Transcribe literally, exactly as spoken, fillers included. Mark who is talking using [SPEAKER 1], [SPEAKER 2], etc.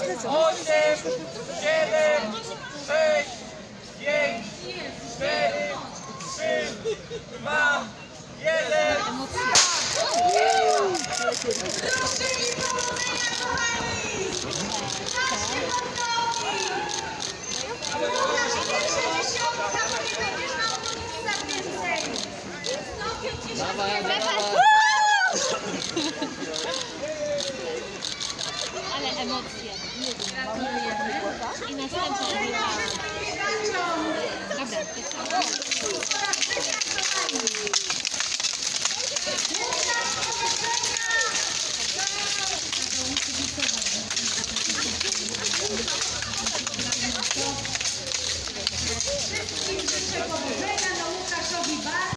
[SPEAKER 1] osiem, siedem, sześć, pięć, cztery, trzy, dwa, jeden.
[SPEAKER 2] Dawaj, dawaj.
[SPEAKER 3] Ale emocje. I następna. Dobra,
[SPEAKER 4] Wszystkim życzę powodzenia, no Łukaszowi bardzo.